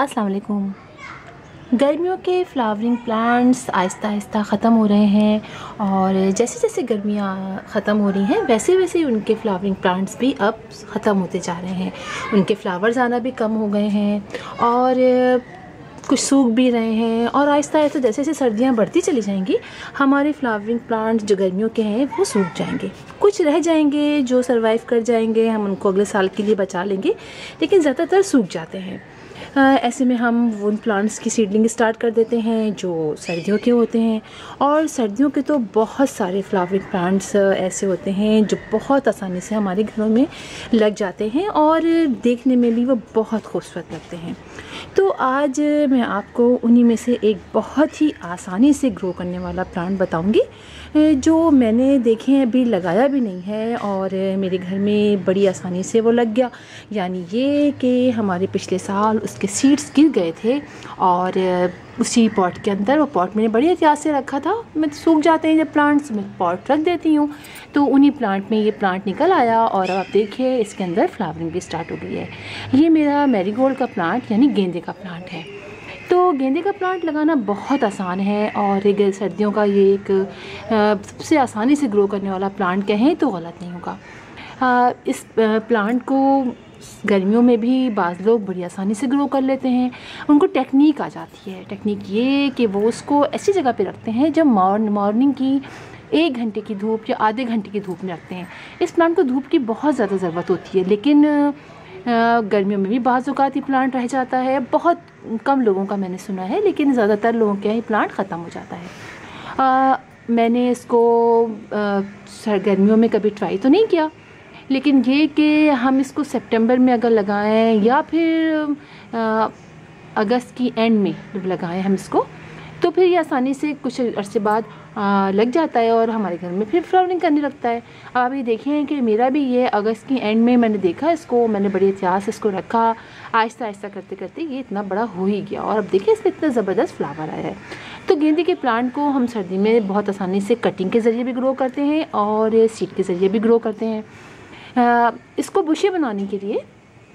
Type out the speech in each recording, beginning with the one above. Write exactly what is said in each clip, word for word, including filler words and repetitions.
अस्सलाम वालेकुम। गर्मियों के फ्लावरिंग प्लांट्स आहिस्ता आहिस्ता ख़त्म हो रहे हैं और जैसे जैसे गर्मियाँ ख़त्म हो रही हैं वैसे वैसे उनके फ्लावरिंग प्लांट्स भी अब ख़त्म होते जा रहे हैं। उनके फ्लावर्स आना भी कम हो गए हैं और कुछ सूख भी रहे हैं और आहिस्ता आहिस्ता जैसे जैसे सर्दियाँ बढ़ती चली जाएंगी हमारे फ्लावरिंग प्लांट्स जो गर्मियों के हैं वो सूख जाएंगे। कुछ रह जाएंगे जो सर्वाइव कर जाएंगे, हम उनको अगले साल के लिए बचा लेंगे, लेकिन ज़्यादातर सूख जाते हैं। ऐसे में हम उन प्लांट्स की सीडलिंग स्टार्ट कर देते हैं जो सर्दियों के होते हैं। और सर्दियों के तो बहुत सारे फ्लावरिंग प्लांट्स ऐसे होते हैं जो बहुत आसानी से हमारे घरों में लग जाते हैं और देखने में भी वो बहुत खूबसूरत लगते हैं। तो आज मैं आपको उन्हीं में से एक बहुत ही आसानी से ग्रो करने वाला प्लांट बताऊंगी जो मैंने देखे हैं, अभी लगाया भी नहीं है और मेरे घर में बड़ी आसानी से वो लग गया। यानी ये कि हमारे पिछले साल उसके सीड्स गिर गए थे और उसी पॉट के अंदर, वो पॉट मैंने बड़ी एहतियात से रखा था। मैं सूख जाते हैं जब प्लांट्स, मैं पॉट रख देती हूँ, तो उन्हीं प्लांट में ये प्लांट निकल आया और अब आप देखिए इसके अंदर फ्लावरिंग भी स्टार्ट हो गई है। ये मेरा मैरीगोल्ड का प्लांट यानी गेंदे का प्लांट है। तो गेंदे का प्लांट लगाना बहुत आसान है और सर्दियों का ये एक सबसे आसानी से ग्रो करने वाला प्लांट कहें तो गलत नहीं होगा। इस प्लांट को गर्मियों में भी बाज़ लोग बड़ी आसानी से ग्रो कर लेते हैं। उनको टेक्निक आ जाती है। टेक्निक ये कि वो उसको ऐसी जगह पे रखते हैं जब मॉर्निंग की एक घंटे की धूप या आधे घंटे की धूप में रखते हैं। इस प्लांट को धूप की बहुत ज़्यादा ज़रूरत होती है, लेकिन गर्मियों में भी बाज़ औक़ात ही प्लांट रह जाता है। बहुत कम लोगों का मैंने सुना है, लेकिन ज़्यादातर लोगों के यहाँ प्लांट ख़त्म हो जाता है। आ, मैंने इसको गर्मियों में कभी ट्राई तो नहीं किया, लेकिन ये कि हम इसको सितंबर में अगर लगाएं या फिर आ, अगस्त की एंड में जब लगाएं हम इसको, तो फिर ये आसानी से कुछ अरसे बाद आ, लग जाता है और हमारे घर में फिर फ्लावरिंग करने लगता है। अब आप ये देखें कि मेरा भी ये अगस्त की एंड में मैंने देखा इसको, मैंने बड़ी एहतियात से इसको रखा, आहिस्ता आहिस्ता करते करते ये इतना बड़ा हो ही गया और अब देखिए इसमें इतना ज़बरदस्त फ्लावर आया है। तो गेंदे के प्लांट को हम सर्दी में बहुत आसानी से कटिंग के ज़रिए भी ग्रो करते हैं और सीड के ज़रिए भी ग्रो करते हैं। आ, इसको बुशे बनाने के लिए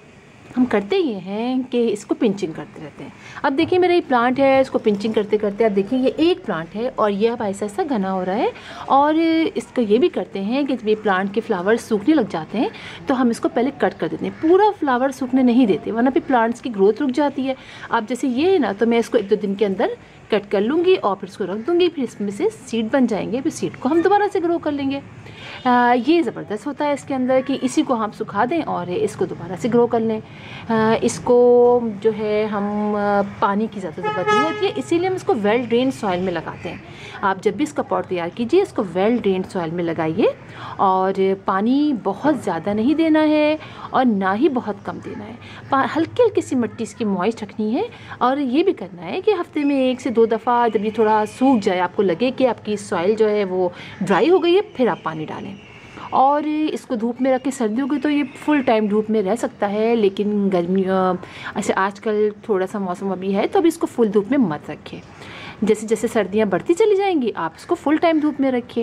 हम करते ये हैं कि इसको पिंचिंग करते रहते हैं। अब देखिए मेरा ये प्लांट है, इसको पिंचिंग करते करते अब देखिए ये एक प्लांट है और ये अब ऐसा ऐसा घना हो रहा है। और इसको ये भी करते हैं कि जब ये प्लांट के फ्लावर्स सूखने लग जाते हैं तो हम इसको पहले कट कर देते हैं। पूरा फ्लावर सूखने नहीं देते, वरना फिर प्लांट्स की ग्रोथ रुक जाती है। अब जैसे ये है ना, तो मैं इसको एक दो दिन के अंदर कट कर लूँगी और फिर इसको रख दूँगी, फिर इसमें से सीड बन जाएंगे, फिर सीड को हम दोबारा से ग्रो कर लेंगे। आ, ये ज़बरदस्त होता है इसके अंदर कि इसी को हम सुखा दें और इसको दोबारा से ग्रो कर लें। आ, इसको जो है हम आ, पानी की ज़्यादा ज़रूरत नहीं होती है, इसीलिए हम इसको वेल ड्रेन सॉइल में लगाते हैं। आप जब भी इसका पॉट तैयार कीजिए इसको वेल ड्रेन सॉइल में लगाइए और पानी बहुत ज़्यादा नहीं देना है और ना ही बहुत कम देना है। हल्की हल्की सी मिट्टी इसकी मॉइस्ट रखनी है और ये भी करना है कि हफ्ते में एक से दो दफ़ा जब ये थोड़ा सूख जाए, आपको लगे कि आपकी सॉइल जो है वो ड्राई हो गई है, फिर आप पानी डालें। और इसको धूप में रख के सर्दियों की तो ये फुल टाइम धूप में रह सकता है, लेकिन गर्मी ऐसे आजकल थोड़ा सा मौसम अभी है तो अभी इसको फुल धूप में मत रखें। जैसे जैसे सर्दियाँ बढ़ती चली जाएंगी आप इसको फुल टाइम धूप में रखिए।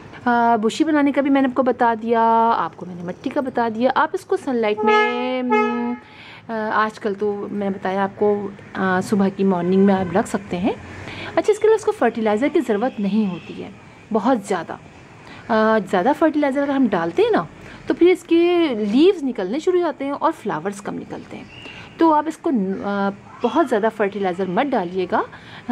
बुशी बनाने का भी मैंने आपको बता दिया, आपको मैंने मिट्टी का बता दिया। आप इसको सनलाइट में आजकल तो मैंने बताया आपको आ, सुबह की मॉर्निंग में आप रख सकते हैं। अच्छा, इसके लिए उसको फर्टिलाइज़र की ज़रूरत नहीं होती है बहुत ज़्यादा। ज़्यादा फर्टिलाइज़र अगर हम डालते हैं ना तो फिर इसके लीव्स निकलने शुरू हो जाते हैं और फ्लावर्स कम निकलते हैं। तो आप इसको आ, बहुत ज़्यादा फर्टिलाइज़र मत डालिएगा।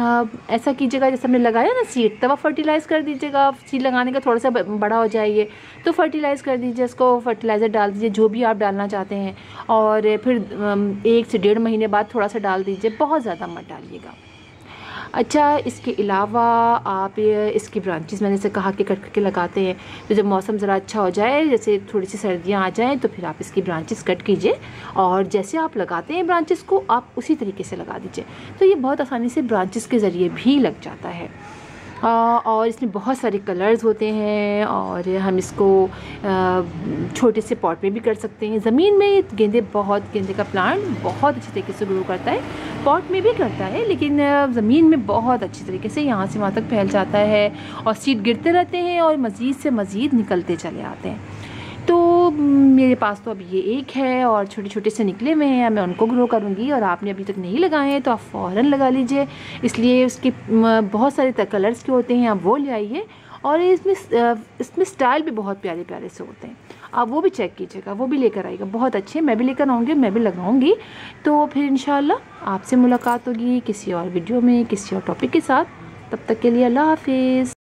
ऐसा कीजिएगा जैसे हमने लगाया ना सीड, तब आप फर्टिलाइज़ कर दीजिएगा। सीड लगाने का थोड़ा सा बड़ा हो जाइए तो फर्टिलाइज़ कर दीजिए, इसको फर्टिलाइज़र डाल दीजिए जो भी आप डालना चाहते हैं और फिर एक से डेढ़ महीने बाद थोड़ा सा डाल दीजिए, बहुत ज़्यादा मत डालिएगा। अच्छा, इसके अलावा आप इसकी ब्रांचेस मैंने से कहा कि कट करके लगाते हैं, तो जब मौसम ज़रा अच्छा हो जाए, जैसे थोड़ी सी सर्दियाँ आ जाएं, तो फिर आप इसकी ब्रांचेस कट कीजिए और जैसे आप लगाते हैं ब्रांचेस को आप उसी तरीके से लगा दीजिए। तो ये बहुत आसानी से ब्रांचेस के ज़रिए भी लग जाता है। आ, और इसमें बहुत सारे कलर्स होते हैं और हम इसको आ, छोटे से पॉट में भी कर सकते हैं। ज़मीन में गेंदे बहुत गेंदे का प्लांट बहुत अच्छी तरीके से ग्रो करता है, पॉट में भी करता है, लेकिन ज़मीन में बहुत अच्छी तरीके से यहाँ से वहाँ तक फैल जाता है और सीड गिरते रहते हैं और मज़ीद से मज़ीद निकलते चले आते हैं। तो तो मेरे पास तो अभी ये एक है और छोटे छोटे से निकले हुए हैं, मैं उनको ग्रो करूँगी। और आपने अभी तक नहीं लगाए हैं तो आप फ़ौरन लगा लीजिए, इसलिए उसके बहुत सारे कलर्स के होते हैं, आप वो ले आइए। और इसमें इसमें स्टाइल भी बहुत प्यारे प्यारे से होते हैं, आप वो भी चेक कीजिएगा, वो भी लेकर आइएगा, बहुत अच्छे। मैं भी लेकर आऊँगी, मैं भी लगाऊँगी। तो फिर इंशाल्लाह आपसे मुलाकात होगी किसी और वीडियो में, किसी और टॉपिक के साथ। तब तक के लिए अल्लाह हाफिज़।